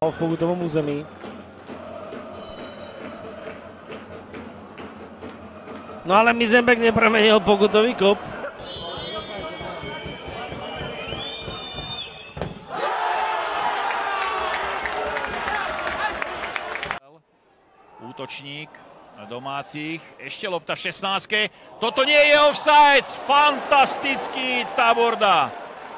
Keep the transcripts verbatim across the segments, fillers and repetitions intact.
v pokutovom území. No ale Mizembek nepremenil pokutový kop. Útočník domácich, ešte lopta v šestnástke. Toto nie je offside, fantastický Taborda.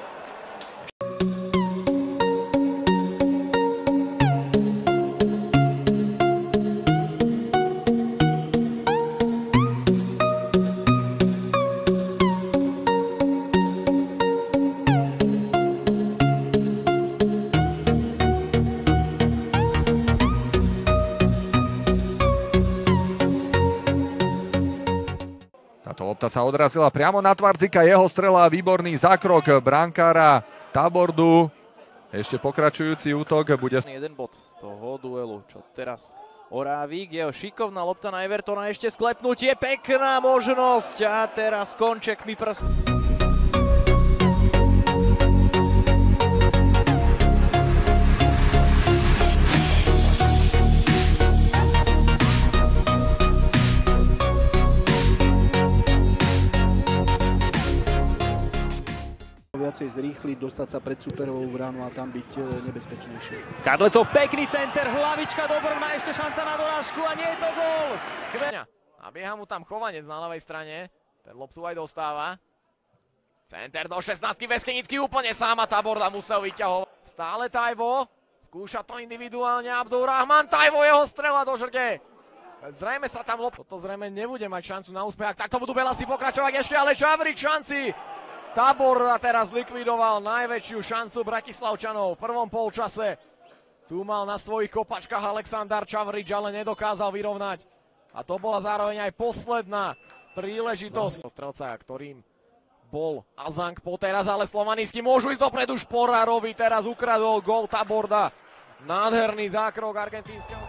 Táto lopta sa odrazila priamo na Tvardzika, jeho strela, výborný zákrok brankára Tabordu. Ešte pokračujúci útok bude... Jeden bod z toho duelu, čo teraz Orávik, jeho šikovná lopta na Evertona, ešte sklepnutie, pekná možnosť a teraz konček mi prst. Viacej zrýchliť, dostať sa pred superovou bránu a tam byť nebezpečnejšie. Kadlecov pekný center, hlavička do brvna, ešte šanca na dorážku a nie je to gól. Skvelňa. Nabieha mu tam Chovanec na ľavej strane, ten loptu aj dostáva. Center do šestnástky, Veskenický úplne sám a Taborda musel vyťahovať. Stále Tajvo, skúša to individuálne Abdurrahman, Tajvo, jeho strela do žrde. Zrejme sa tam lopta. Toto zrejme nebude mať šancu na úspech, ak takto budú Belasi pokračovať ešte, ale Čavrič šanci. Taborda teraz likvidoval najväčšiu šancu Bratislavčanov v prvom polčase. Tu mal na svojich kopačkách Aleksandar Čavrič, ale nedokázal vyrovnať. A to bola zároveň aj posledná príležitosť. Strelca, ktorým bol Azang poteraz, ale Slovanisti môžu ísť dopredu. Šporárovi teraz ukradol gól Taborda. Nádherný zákrok argentínskeho.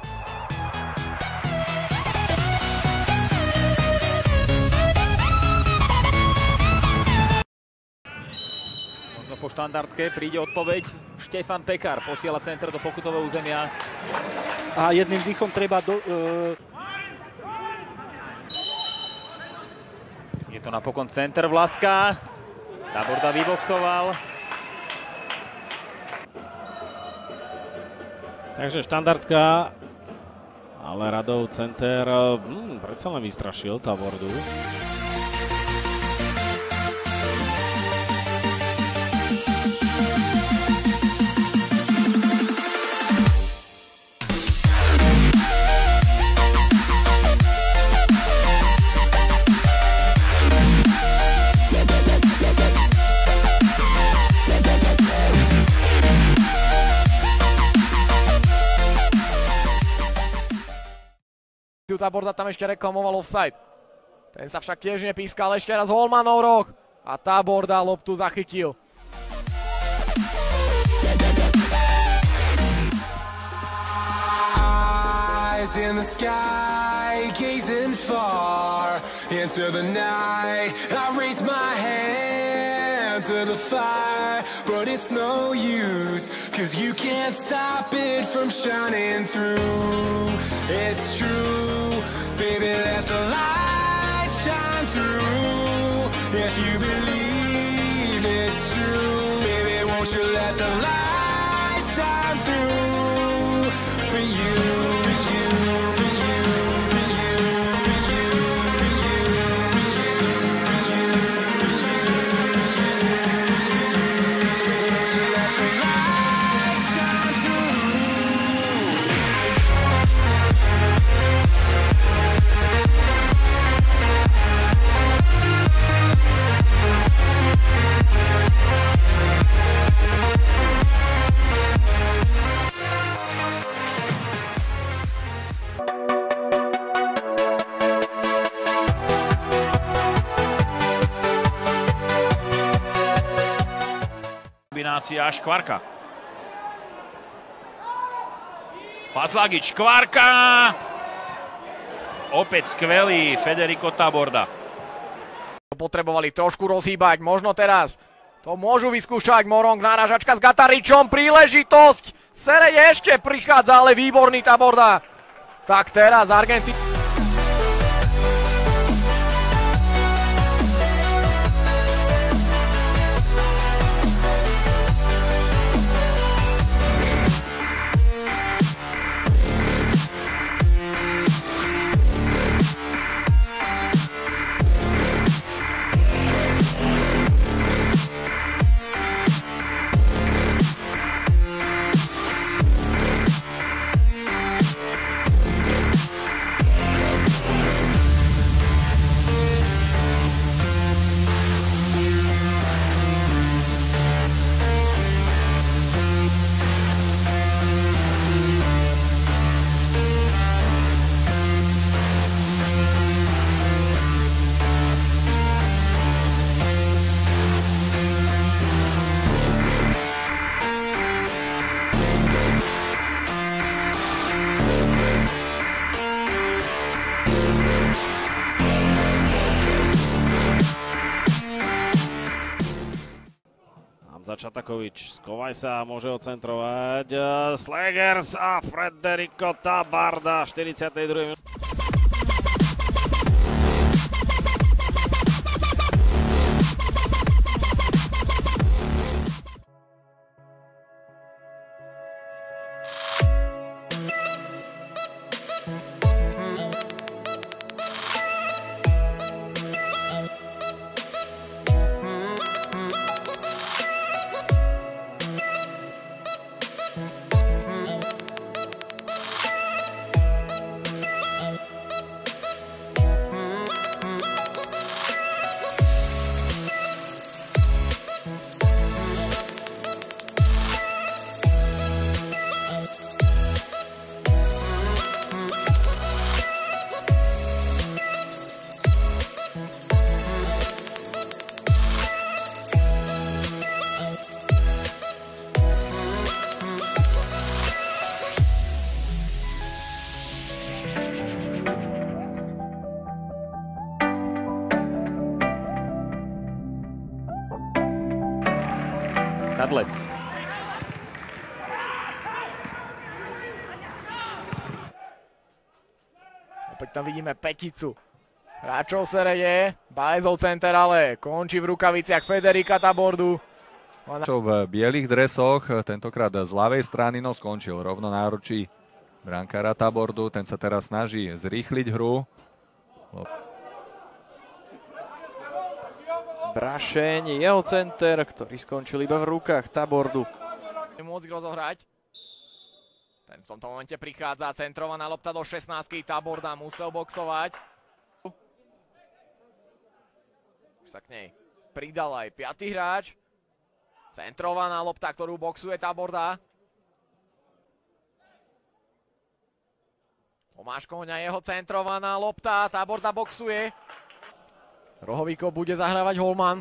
Po štandardke príde odpoveď. Štefan Pekar posiela center do pokutového územia. A jedným dýchom treba do... Uh... Je to napokon center Vlaska. Taborda vyboxoval. Takže štandardka. Ale Radov center hmm, predsa len vystrašil Tabordu. Taborda tam ešte reklamoval offside. Ten sa však tiež nepískal, ešte raz Holmanov roh a Taborda loptu zachytil. Eyes in the sky, gazing far into the night. I raise my hand to the fire, but it's no use, cause you can't stop it from shining through. It's true, baby, let the light shine through. If you believe it's true, baby, won't you let the light shine through. For you, for you, for you, for you, for you, for you, for you, for you, won't you let the light shine through. Kombinácia Škvarka. Fazlagič, Škvarka! Opäť skvelý Federico Taborda. Potrebovali trošku rozhýbať, možno teraz. To môžu vyskúšať Morong, náražačka s Gataričom, príležitosť! Serede ešte prichádza, ale výborný Taborda. Tak teraz Argentína. Čatakovič, skovaj sa, môže ocentrovať. Slegers a Federico Tabarda v štyridsiatej druhej minúte. Kadlec. Opäť tam vidíme peticu hráčov Serede. Bajezov center ale končí v rukaviciach Federica Tabordu. V bielých dresoch, tentokrát z ľavej strany, no skončil rovno náručí brankára Tabordu. Ten sa teraz snaží zrýchliť hru. Brašeň, jeho center, ktorý skončil iba v rukách Tabordu. Môcť rozohrať. Ten v tomto momente prichádza, centrovaná lopta do šestnástky, Taborda musel boxovať. Už sa k nej pridal aj piaty hráč. Centrovaná lopta, ktorú boxuje Taborda. Tomáš Koňa, jeho centrovaná lopta, Taborda boxuje. Rohovíkov bude zahrávať Holman.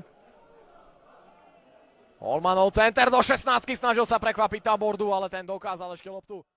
Holmanov center do šestnástky, snažil sa prekvapiť Tabordu, ale ten dokázal ešte loptu